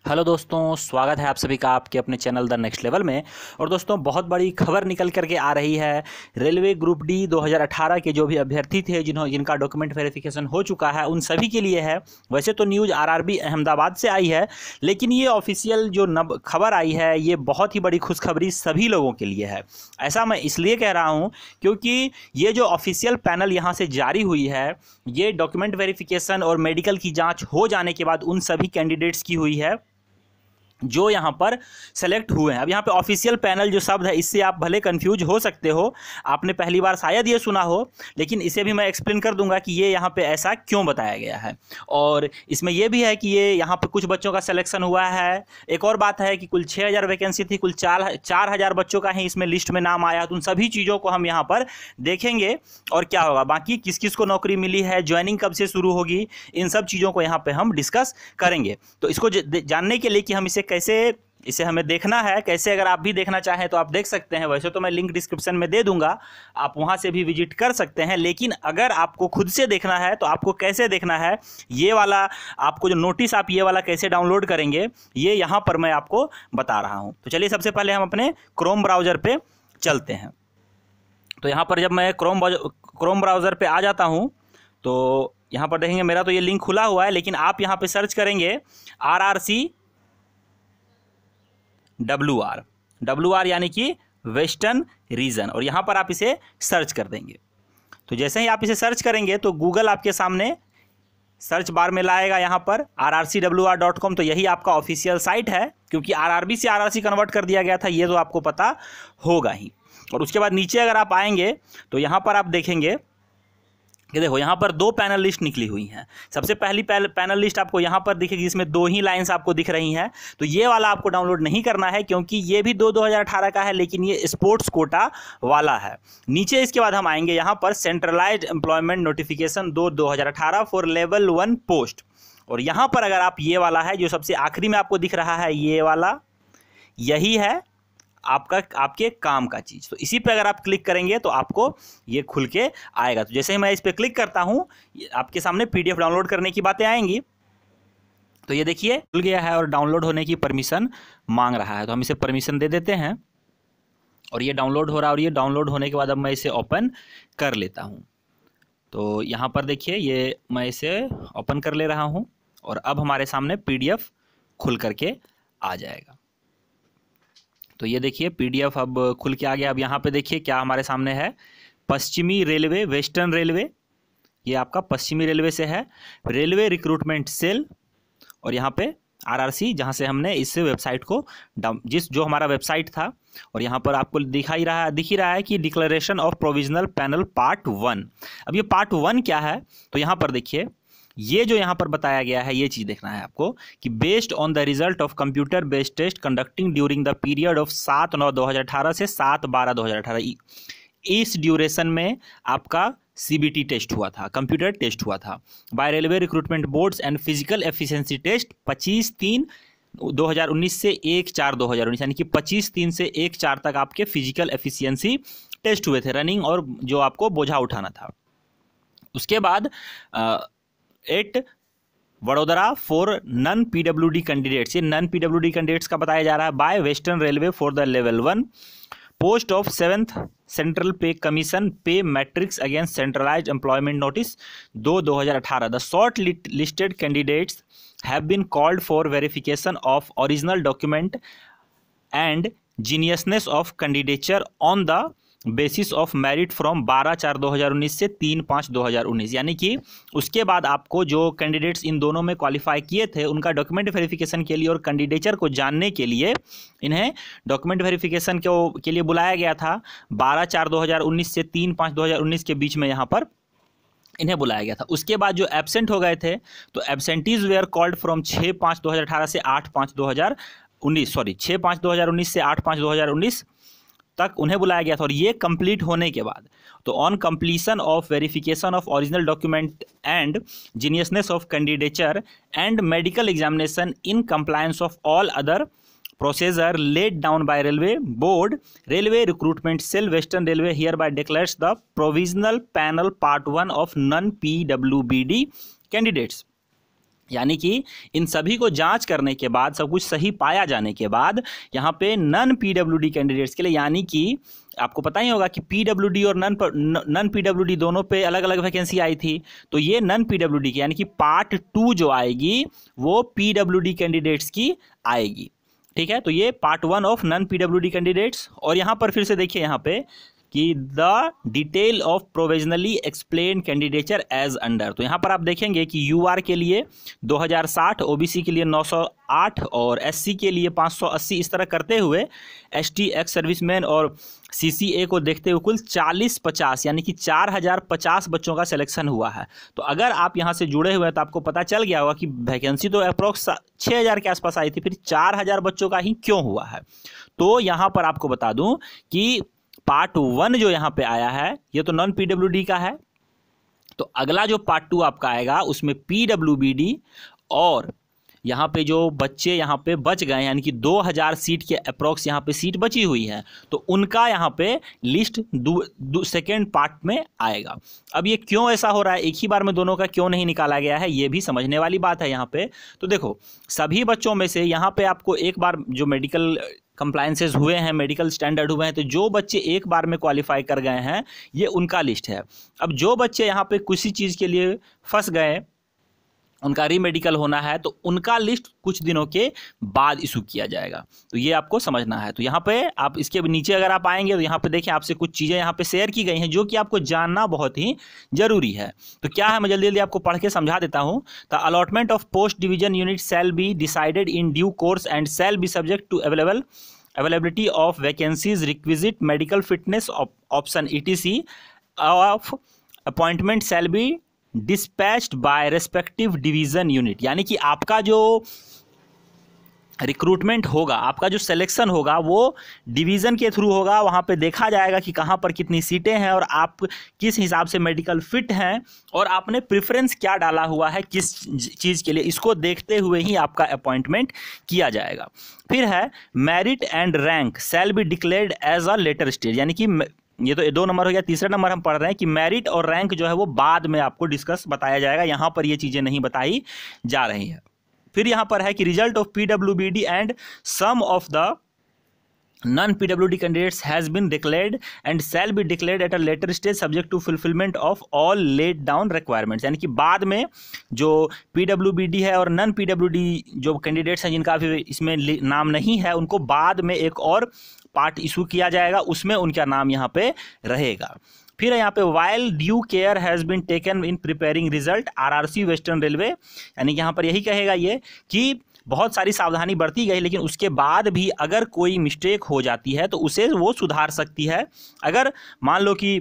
Hello दोस्तों, स्वागत है आप सभी का आपके अपने चैनल द नेक्स्ट लेवल में। और दोस्तों, बहुत बड़ी खबर निकल करके आ रही है। रेलवे ग्रुप डी 2018 के जो भी अभ्यर्थी थे जिनका डॉक्यूमेंट वेरिफिकेशन हो चुका है, उन सभी के लिए है। वैसे तो न्यूज़ आरआरबी अहमदाबाद से आई है, लेकिन ये ऑफिशियल जो खबर आई है, ये बहुत ही बड़ी खुशखबरी सभी लोगों के लिए है। ऐसा मैं इसलिए कह रहा हूँ क्योंकि ये जो ऑफिशियल पैनल यहाँ से जारी हुई है, ये डॉक्यूमेंट वेरिफिकेशन और मेडिकल की जाँच हो जाने के बाद उन सभी कैंडिडेट्स की हुई है जो यहाँ पर सेलेक्ट हुए हैं। अब यहाँ पे ऑफिशियल पैनल जो शब्द है, इससे आप भले कंफ्यूज हो सकते हो, आपने पहली बार शायद ये सुना हो, लेकिन इसे भी मैं एक्सप्लेन कर दूंगा कि ये यहाँ पे ऐसा क्यों बताया गया है। और इसमें ये भी है कि ये यहाँ पे कुछ बच्चों का सिलेक्शन हुआ है। एक और बात है कि कुल 6000 वैकेंसी थी, कुल 4000 बच्चों का ही इसमें लिस्ट में नाम आया। तो उन सभी चीज़ों को हम यहाँ पर देखेंगे और क्या होगा, बाकी किस किस को नौकरी मिली है, ज्वाइनिंग कब से शुरू होगी, इन सब चीज़ों को यहाँ पर हम डिस्कस करेंगे। तो इसको जानने के लिए कि हम इसे हमें देखना है कैसे, अगर आप भी देखना चाहें तो आप देख सकते हैं। वैसे तो मैं लिंक डिस्क्रिप्शन में दे दूंगा, आप वहां से भी विजिट कर सकते हैं। लेकिन अगर आपको खुद से देखना है तो आपको कैसे देखना है, ये वाला आपको जो नोटिस आप ये वाला कैसे डाउनलोड करेंगे, ये यहाँ पर मैं आपको बता रहा हूँ। तो चलिए, सबसे पहले हम अपने क्रोम ब्राउज़र पे चलते हैं। तो यहाँ पर जब मैं क्रोम ब्राउज़र पे आ जाता हूँ तो यहाँ पर देखेंगे मेरा तो ये लिंक खुला हुआ है, लेकिन आप यहाँ पे सर्च करेंगे RRCWR यानी कि वेस्टर्न रीजन, और यहाँ पर आप इसे सर्च कर देंगे। तो जैसे ही आप इसे सर्च करेंगे तो गूगल आपके सामने सर्च बार में लाएगा यहाँ पर rrcwr.com। तो यही आपका ऑफिशियल साइट है, क्योंकि आरआरबी से आरआरसी कन्वर्ट कर दिया गया था, ये तो आपको पता होगा ही। और उसके बाद नीचे अगर आप आएंगे तो यहाँ पर आप देखेंगे कि देखो यहाँ पर दो पैनल लिस्ट निकली हुई हैं। सबसे पहली पैनल लिस्ट आपको यहाँ पर दिखेगी, इसमें दो ही लाइंस आपको दिख रही हैं। तो ये वाला आपको डाउनलोड नहीं करना है, क्योंकि ये भी 2018 का है, लेकिन ये स्पोर्ट्स कोटा वाला है। नीचे इसके बाद हम आएंगे यहाँ पर centralized employment notification 2018 for level 1 post. और यहाँ पर अगर आप ये वाला है जो सबसे आखिरी में आपको दिख रहा है, ये वाला यही है आपके काम का चीज़। तो इसी पे अगर आप क्लिक करेंगे तो आपको ये खुल के आएगा। तो जैसे ही मैं इस पे क्लिक करता हूँ, आपके सामने पीडीएफ डाउनलोड करने की बातें आएंगी। तो ये देखिए खुल गया है और डाउनलोड होने की परमिशन मांग रहा है। तो हम इसे परमिशन दे देते हैं और ये डाउनलोड हो रहा है। और ये डाउनलोड होने के बाद अब मैं इसे ओपन कर लेता हूँ। तो यहाँ पर देखिए, ये मैं इसे ओपन कर ले रहा हूँ और अब हमारे सामने पीडीएफ खुल करके आ जाएगा। तो ये देखिए पीडीएफ अब खुल के आ गया। अब यहाँ पे देखिए क्या हमारे सामने है, पश्चिमी रेलवे, वेस्टर्न रेलवे, ये आपका पश्चिमी रेलवे से है, रेलवे रिक्रूटमेंट सेल, और यहाँ पे आरआरसी, जहाँ से हमने इस वेबसाइट को जो हमारा वेबसाइट था। और यहाँ पर आपको दिख ही रहा है कि declaration of provisional panel part 1। अब ये पार्ट 1 क्या है, तो यहाँ पर देखिए ये जो यहाँ पर बताया गया है, ये चीज़ देखना है आपको कि based on the result of computer based test conducting during the period of 7/9/2018 से 7/12/2018, इस ड्यूरेशन में आपका सीबीटी टेस्ट हुआ था, कंप्यूटर टेस्ट हुआ था by railway recruitment boards and physical efficiency test 25/3/2019 से 1/4/2019, यानी कि 25/3 से 1/4 तक आपके फिजिकल एफिशिएंसी टेस्ट हुए थे, रनिंग और जो आपको बोझा उठाना था। उसके बाद 8 Vadodara for non PWD candidates, ये नन पीडब्ल्यूडी कैंडिडेट्स का बताया जा रहा है, by western railway for the level 1 post of 7th central pay commission pay matrix against centralized employment notice 2/2018। The short listed candidates have been called for verification of original document and genuineness of candidature on the basis of merit from 12/4/2019 से 3/5/2019, यानी कि उसके बाद आपको जो candidates in दोनों में qualify किए थे, उनका डॉक्यूमेंट वेरिफिकेशन के लिए और कैंडिडेचर को जानने के लिए इन्हें डॉक्यूमेंट वेरिफिकेशन के लिए बुलाया गया था। 12/4/2019 से 3/5/2019 के बीच में यहाँ पर इन्हें बुलाया गया था। उसके बाद जो एब्सेंट हो गए थे, तो एब्सेंटीज वेयर कॉल्ड फ्रॉम 6/5/2018 से 8/5/2019, 6/5/2019 से 8/5/2019 तक उन्हें बुलाया गया था। और ये कंप्लीट होने के बाद, तो on completion of verification of original document and genuineness of candidature and medical examination in compliance of all other procedure laid down by railway board, railway recruitment cell western railway here by declares the provisional panel part 1 of non PWBD candidates यानी कि इन सभी को जांच करने के बाद, सब कुछ सही पाया जाने के बाद यहाँ पे नन पीडब्ल्यूडी कैंडिडेट्स के लिए, यानी कि आपको पता ही होगा कि पीडब्ल्यूडी और नन पीडब्ल्यूडी दोनों पे अलग अलग वैकेंसी आई थी, तो ये नन पीडब्ल्यूडी की यानी कि पार्ट 2 जो आएगी वो पीडब्ल्यूडी कैंडिडेट्स की आएगी। ठीक है, तो ये part 1 of non PWD candidates. और यहाँ पर फिर से देखिए यहाँ पे कि the detail of provisionally explain candidature as under. तो यहाँ पर आप देखेंगे कि यूआर के लिए 2060, ओबीसी के लिए 908 और एससी के लिए 580, इस तरह करते हुए एसटी, एक्स सर्विसमैन और सीसीए को देखते हुए कुल 40-50 यानी कि 4050 बच्चों का सिलेक्शन हुआ है। तो अगर आप यहाँ से जुड़े हुए हैं तो आपको पता चल गया होगा कि वैकेंसी तो अप्रोक्स 6000 के आसपास आई थी, फिर 4000 बच्चों का ही क्यों हुआ है। तो यहाँ पर आपको बता दूं कि पार्ट 1 जो यहाँ पे आया है ये तो नॉन पीडब्ल्यूडी का है, तो अगला जो पार्ट 2 आपका आएगा उसमें पीडब्ल्यूबीडी और यहाँ पे जो बच्चे यहाँ पे बच गए यानी कि 2000 सीट के अप्रोक्स यहाँ पे सीट बची हुई है, तो उनका यहाँ पे लिस्ट सेकेंड पार्ट में आएगा। अब ये क्यों ऐसा हो रहा है, एक ही बार में दोनों का क्यों नहीं निकाला गया है, ये भी समझने वाली बात है यहाँ पे। तो देखो सभी बच्चों में से यहाँ पे आपको एक बार जो मेडिकल कंप्लायंसेस हुए हैं, मेडिकल स्टैंडर्ड हुए हैं, तो जो बच्चे एक बार में क्वालिफाई कर गए हैं ये उनका लिस्ट है। अब जो बच्चे यहाँ पे किसी चीज़ के लिए फंस गए, उनका रीमेडिकल होना है, तो उनका लिस्ट कुछ दिनों के बाद इशू किया जाएगा। तो ये आपको समझना है। तो यहाँ पे आप इसके नीचे अगर आप आएंगे तो यहाँ पे देखें आपसे कुछ चीज़ें यहाँ पे शेयर की गई हैं जो कि आपको जानना बहुत ही जरूरी है। तो क्या है, मैं जल्दी जल्दी आपको पढ़ के समझा देता हूँ। The allotment of post division unit shall be decided in due course and shall be subject to availability of vacancies, requisite medical fitness option etc of appointment shall be dispatched by respective division unit। यानी कि आपका जो recruitment होगा, आपका जो selection होगा वो division के थ्रू होगा। वहाँ पे देखा जाएगा कि कहाँ पर कितनी सीटें हैं और आप किस हिसाब से मेडिकल फिट हैं और आपने प्रेफरेंस क्या डाला हुआ है किस चीज़ के लिए, इसको देखते हुए ही आपका अपॉइंटमेंट किया जाएगा। फिर है merit and rank shall be declared as a later stage. यानी कि ये तो 2 नंबर हो गया। तीसरा नंबर हम पढ़ रहे हैं कि मेरिट और रैंक जो है वो बाद में आपको डिस्कस बताया जाएगा, यहाँ पर ये चीज़ें नहीं बताई जा रही हैं। फिर यहाँ पर है कि result of PWBD and some of the non PWD candidates has been declared and shall be declared at a later stage subject to fulfilment of all let down requirements. यानी कि बाद में जो पीडब्ल्यूबीडी है और नॉन पीडब्ल्यूडी जो candidates हैं जिनका अभी इसमें नाम नहीं है, उनको बाद में एक और पार्ट इशू किया जाएगा, उसमें उनका नाम यहाँ पे रहेगा। फिर यहाँ पे while due care has been taken in preparing result RRC western railway. यानी कि यहाँ पर यही कहेगा ये कि बहुत सारी सावधानी बरती गई, लेकिन उसके बाद भी अगर कोई मिस्टेक हो जाती है तो उसे वो सुधार सकती है। अगर मान लो कि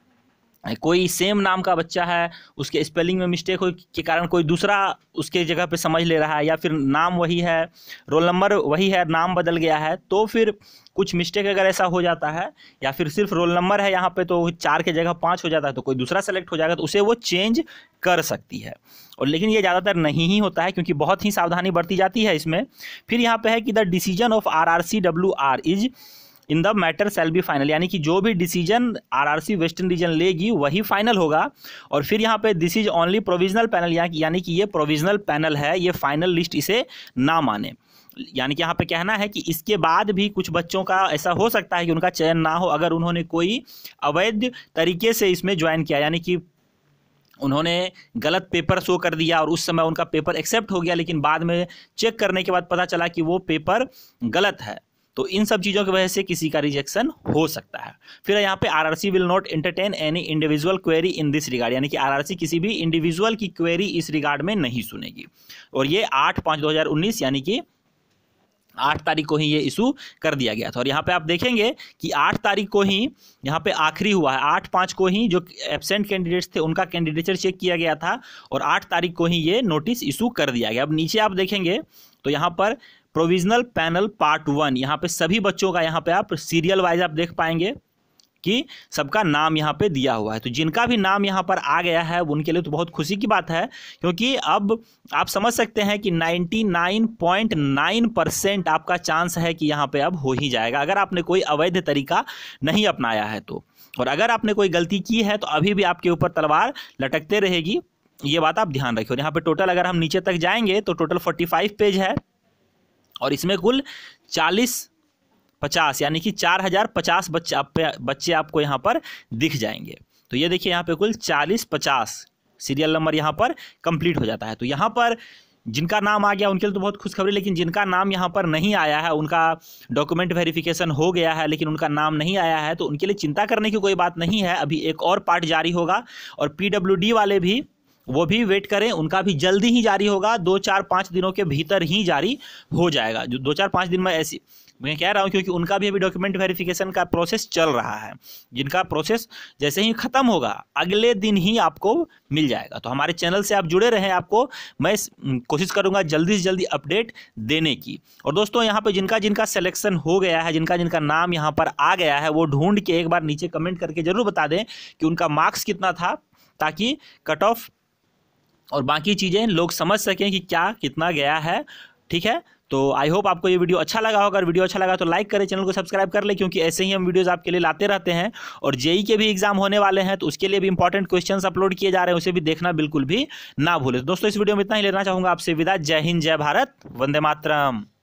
कोई सेम नाम का बच्चा है, उसके स्पेलिंग में मिस्टेक हो के कारण कोई दूसरा उसके जगह पे समझ ले रहा है, या फिर नाम वही है, रोल नंबर वही है, नाम बदल गया है, तो फिर कुछ मिस्टेक अगर ऐसा हो जाता है, या फिर सिर्फ रोल नंबर है यहाँ पे तो 4 के जगह 5 हो जाता है, तो कोई दूसरा सेलेक्ट हो जाएगा तो उसे वो चेंज कर सकती है। और लेकिन ये ज़्यादातर नहीं ही होता है क्योंकि बहुत ही सावधानी बरती जाती है इसमें। फिर यहाँ पे है कि the decision of RRCWR is in the matter shall be final. यानी कि जो भी डिसीजन आरआरसी वेस्टर्न रीजन लेगी वही फाइनल होगा। और फिर यहाँ पे this is only provisional panel, यानी कि ये प्रोविजनल पैनल है, ये फाइनल लिस्ट इसे ना माने। यानी कि यहाँ पे कहना है कि इसके बाद भी कुछ बच्चों का ऐसा हो सकता है कि उनका चयन ना हो अगर उन्होंने कोई अवैध तरीके से इसमें ज्वाइन किया, यानी कि उन्होंने गलत पेपर शो कर दिया और उस समय उनका पेपर एक्सेप्ट हो गया, लेकिन बाद में चेक करने के बाद पता चला कि वो पेपर गलत है। तो इन सब चीज़ों की वजह से किसी का रिजेक्शन हो सकता है। फिर यहाँ पे RRC will not entertain any individual query in this regard. यानी कि आरआरसी किसी भी इंडिविजुअल की क्वेरी इस रिगार्ड में नहीं सुनेगी। और ये 8/5/2019 यानी कि 8 तारीख को ही ये इशू कर दिया गया था। और यहाँ पे आप देखेंगे कि 8 तारीख को ही यहाँ पे आखिरी हुआ है। 8/5 को ही जो एब्सेंट कैंडिडेट्स थे उनका कैंडिडेचर चेक किया गया था और 8 तारीख को ही ये नोटिस इशू कर दिया गया। अब नीचे आप देखेंगे तो यहाँ पर प्रोविजनल पैनल पार्ट 1, यहाँ पे सभी बच्चों का यहाँ पे आप सीरियल वाइज आप देख पाएंगे कि सबका नाम यहाँ पे दिया हुआ है। तो जिनका भी नाम यहाँ पर आ गया है उनके लिए तो बहुत खुशी की बात है, क्योंकि अब आप समझ सकते हैं कि 99.9% आपका चांस है कि यहाँ पे अब हो ही जाएगा, अगर आपने कोई अवैध तरीका नहीं अपनाया है तो। और अगर आपने कोई गलती की है तो अभी भी आपके ऊपर तलवार लटकते रहेगी। ये बात आप ध्यान रखिए। और यहाँ पे टोटल अगर हम नीचे तक जाएंगे तो टोटल 45 पेज है और इसमें कुल 40-50 यानी कि 4050 बच्चे आपको यहाँ पर दिख जाएंगे। तो ये देखिए यहाँ पे कुल 40-50 सीरियल नंबर यहाँ पर कंप्लीट हो जाता है। तो यहाँ पर जिनका नाम आ गया उनके लिए तो बहुत खुशखबरी, लेकिन जिनका नाम यहाँ पर नहीं आया है, उनका डॉक्यूमेंट वेरिफिकेशन हो गया है लेकिन उनका नाम नहीं आया है, तो उनके लिए चिंता करने की कोई बात नहीं है। अभी एक और पार्ट जारी होगा और PWD वाले भी वो भी वेट करें, उनका भी जल्दी ही जारी होगा, 2-4-5 दिनों के भीतर ही जारी हो जाएगा। जो 2-4-5 दिन में ऐसी मैं कह रहा हूं क्योंकि उनका भी अभी डॉक्यूमेंट वेरिफिकेशन का प्रोसेस चल रहा है, जिनका प्रोसेस जैसे ही खत्म होगा अगले दिन ही आपको मिल जाएगा। तो हमारे चैनल से आप जुड़े रहें, आपको मैं कोशिश करूंगा जल्दी से जल्दी अपडेट देने की। और दोस्तों यहाँ पे जिनका जिनका सिलेक्शन हो गया है, जिनका जिनका नाम यहाँ पर आ गया है, वो ढूंढ के एक बार नीचे कमेंट करके जरूर बता दें कि उनका मार्क्स कितना था, ताकि कट ऑफ और बाकी चीज़ें लोग समझ सकें कि क्या कितना गया है। ठीक है, तो आई होप आपको ये वीडियो अच्छा लगा होगा। अगर वीडियो अच्छा लगा तो लाइक करें, चैनल को सब्सक्राइब कर ले, क्योंकि ऐसे ही हम वीडियोस आपके लिए लाते रहते हैं। और जेई के भी एग्जाम होने वाले हैं तो उसके लिए भी इंपॉर्टेंट क्वेश्चंस अपलोड किए जा रहे हैं, उसे भी देखना बिल्कुल भी ना भूलें। दोस्तों इस वीडियो में इतना ही लेना चाहूँगा आपसे विदा। जय हिंद, जय भारत, वंदे मातरम।